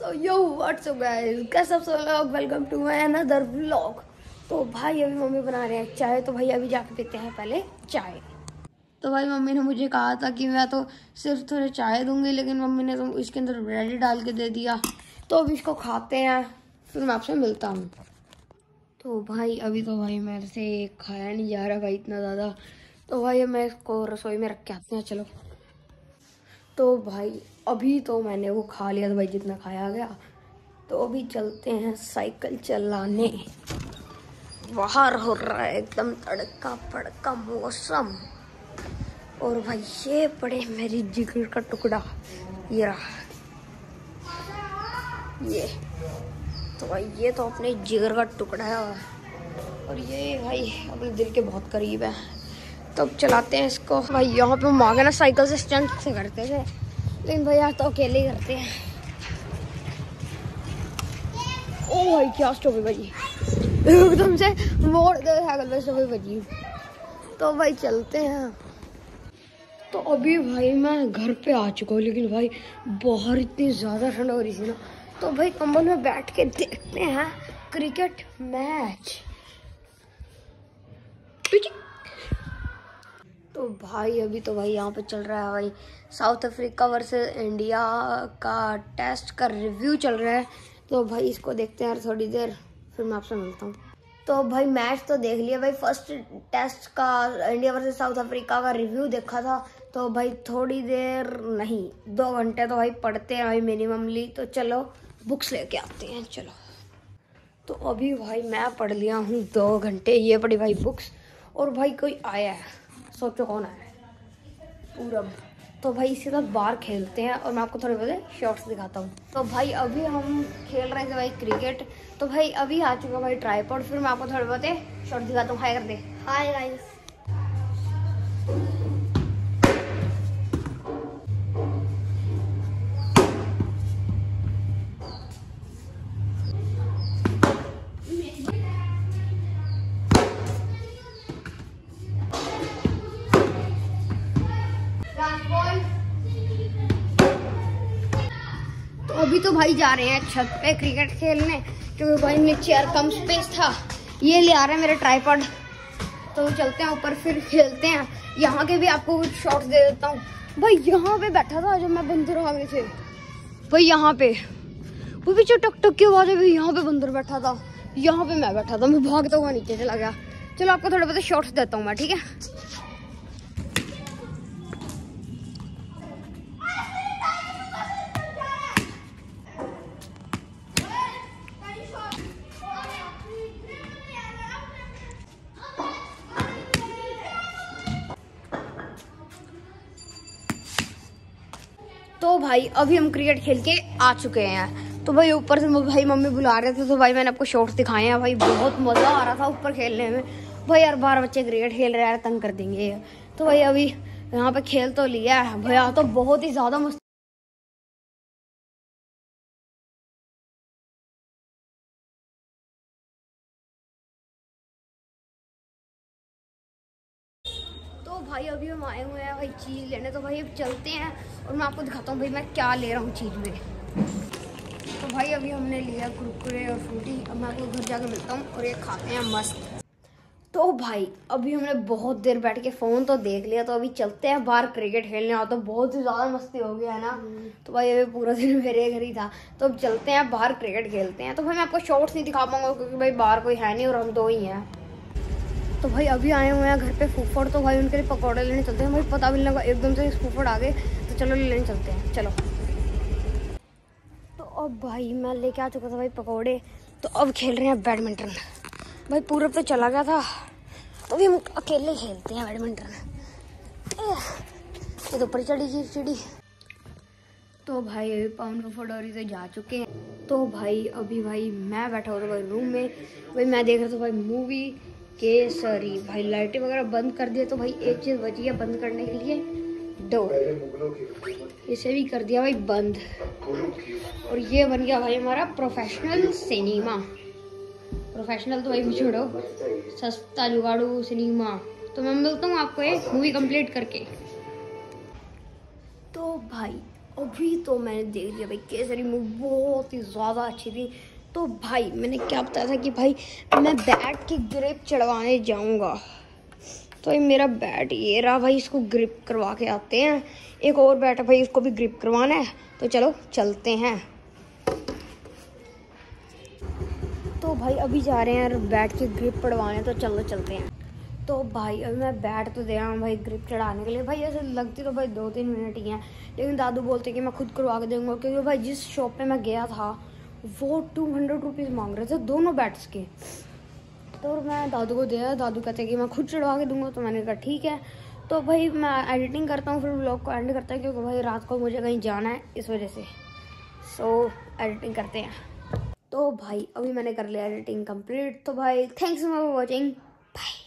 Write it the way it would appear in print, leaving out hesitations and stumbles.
सो यो WhatsApp guys, कैसे सब लोग, welcome to my another vlog. तो भाई अभी मम्मी बना रहे हैं चाय, तो भाई अभी जाके पीते हैं पहले चाय। तो भाई मम्मी ने मुझे कहा था कि मैं तो सिर्फ थोड़े चाय दूंगी, लेकिन मम्मी ने तो इसके अंदर ब्रेड डाल के दे दिया। तो अभी इसको खाते हैं, फिर मैं आपसे मिलता हूँ। तो भाई अभी तो भाई मेरे से खाया नहीं जा रहा भाई इतना ज़्यादा, तो भाई मैं इसको रसोई में रख के आते हैं। चलो। तो भाई अभी तो मैंने वो खा लिया था भाई, जितना खाया गया। तो अभी चलते हैं साइकिल चलाने। बाहर हो रहा है एकदम तड़का फड़का मौसम, और भाई ये पड़े मेरी जिगर का टुकड़ा, ये रहा ये। तो भाई ये तो अपने जिगर का टुकड़ा है, और ये भाई अपने दिल के बहुत करीब है। तो अब चलाते हैं इसको। भाई यहाँ पे हम आगे ना साइकिल से स्टंट से करते थे, लेकिन भाई आज तो अकेले ही करते हैं। ओ भाई क्या स्टॉपी बजी, एकदम से मोड़ के साइकिल पे स्टॉपी बजी। तो भाई चलते हैं। तो अभी भाई मैं घर पे आ चुका हूँ, लेकिन भाई बाहर इतनी ज़्यादा ठंड हो रही थी ना, तो भाई कंबल में बैठ के देखते हैं क्रिकेट मैच। तो भाई अभी तो भाई यहाँ पे चल रहा है भाई साउथ अफ्रीका वर्सेस इंडिया का टेस्ट का रिव्यू चल रहा है। तो भाई इसको देखते हैं थोड़ी देर, फिर मैं आपसे मिलता हूँ। तो भाई मैच तो देख लिया भाई, फर्स्ट टेस्ट का इंडिया वर्सेस साउथ अफ्रीका का रिव्यू देखा था। तो भाई थोड़ी देर नहीं, 2 घंटे तो भाई पढ़ते हैं भाई मिनिममली। तो चलो बुक्स लेके आते हैं, चलो। तो अभी भाई मैं पढ़ लिया हूँ 2 घंटे, ये पढ़ी भाई बुक्स। और भाई कोई आया है, सोचो कौन आया है? पूरब। तो भाई इसके साथ बाहर खेलते हैं, और मैं आपको थोड़े बहुत शॉट्स दिखाता हूँ। तो भाई अभी हम खेल रहे थे भाई क्रिकेट। तो भाई अभी आ चुका भाई ट्राइपॉड, फिर मैं आपको थोड़े बहुत शॉट दिखाता हूँ। हाय कर दे, हाय गाइस। तो अभी तो भाई जा रहे हैं छत पे क्रिकेट खेलने, क्योंकि भाई नीचे यार कम स्पेस था। ये ले आ रहे हैं मेरे ट्राइपॉड। तो चलते हैं ऊपर, फिर खेलते हैं। यहाँ के भी आपको कुछ शॉट्स दे देता हूँ। भाई यहाँ पे बैठा था जब मैं बंदर आ गए थे भाई, यहाँ पे वो पीछे टक टक की आवाज है भाई, यहाँ पे बंदर बैठा था, यहाँ पे मैं बैठा था, मैं भागता हुआ नीचे चला गया। चलो आपको थोड़े बहुत शॉट्स देता हूँ मैं, ठीक है। तो भाई अभी हम क्रिकेट खेल के आ चुके हैं। तो भाई ऊपर से भाई मम्मी बुला रहे थे, तो भाई मैंने आपको शॉट्स दिखाए हैं। भाई बहुत मज़ा आ रहा था ऊपर खेलने में। भाई यार 12 बच्चे क्रिकेट खेल रहे हैं, तंग कर देंगे। तो भाई अभी यहाँ पे खेल तो लिया है भैया, तो बहुत ही ज़्यादा मस्त। तो भाई अभी हम आए हुए हैं भाई चीज़ लेने। तो भाई अब चलते हैं, और मैं आपको दिखाता हूँ भाई मैं क्या ले रहा हूँ चीज़ में। तो भाई अभी हमने लिया कुरकुरे और फ्रूटी। अब मैं आपको घर जाकर मिलता हूँ, और ये खाते हैं मस्त। तो भाई अभी हमने बहुत देर बैठ के फ़ोन तो देख लिया, तो अभी चलते हैं बाहर क्रिकेट खेलने। आ तो बहुत ही ज़्यादा मस्ती हो गया है ना। तो भाई अभी पूरा दिन मेरे घर ही था, तो अब चलते हैं बाहर क्रिकेट खेलते हैं। तो भाई मैं आपको शॉट्स नहीं दिखा पाऊंगा, क्योंकि भाई बाहर कोई है नहीं और हम 2 ही हैं। तो भाई अभी आए हुए हैं घर पे फूफड़, तो भाई उनके लिए पकौड़े लेने चलते हैं। भाई पता भी नहीं लगा एकदम से फूफड़ आ गए, तो चलो लेने चलते हैं, चलो। तो अब भाई मैं लेके आ चुका था भाई पकौड़े। तो अब खेल रहे हैं बैडमिंटन। भाई पूरब तो चला गया था, तो अभी हम अकेले खेलते हैं बैडमिंटन। ये तो ऊपर चढ़ी चिड़ी। तो भाई अभी पाउन फुफड़ोरी से जा चुके हैं। तो भाई अभी भाई मैं बैठा हुआ था भाई रूम में। भाई मैं देख रहा था भाई मूवी केसरी। भाई लाइटें वगैरह बंद कर दिया, तो भाई एक चीज़ बची है बंद करने के लिए, डोर। इसे भी कर दिया भाई बंद, और ये बन गया भाई हमारा प्रोफेशनल सिनेमा। प्रोफेशनल तो भाई छोड़ो, सस्ता जुगाड़ू सिनेमा। तो मैं मिलता हूँ आपको एक मूवी कंप्लीट करके। तो भाई अभी तो मैंने देख लिया भाई, केसरी मूवी बहुत ही ज़्यादा अच्छी थी। तो भाई मैंने क्या बताया था कि भाई मैं बैट की ग्रिप चढ़वाने जाऊंगा। तो ये मेरा बैट ये रहा भाई, इसको ग्रिप करवा के आते हैं। एक और बैट है भाई, इसको भी ग्रिप करवाना है, तो चलो चलते हैं। तो भाई अभी जा रहे हैं यार बैट की ग्रिप पड़वाने, तो चलो चलते हैं। तो भाई अभी मैं बैट तो दे रहा हूँ भाई ग्रिप चढ़ाने के लिए। भाई ऐसे लगती तो भाई 2-3 मिनट ही हैं, लेकिन दादू बोलते कि मैं खुद करवा के दूंगा, क्योंकि भाई जिस शॉप पे मैं गया था वो 200 रुपीज़ मांग रहे थे दोनों बैट्स के। तो मैं दादू को दिया, दादू कहते कि मैं खुद चढ़वा के दूंगा। तो मैंने कहा ठीक है। तो भाई मैं एडिटिंग करता हूँ, फिर व्लॉग को एंड करता हूँ, क्योंकि भाई रात को मुझे कहीं जाना है इस वजह से। सो एडिटिंग करते हैं। तो भाई अभी मैंने कर लिया एडिटिंग कंप्लीट। तो भाई थैंक्स फॉर वॉचिंग, बाय।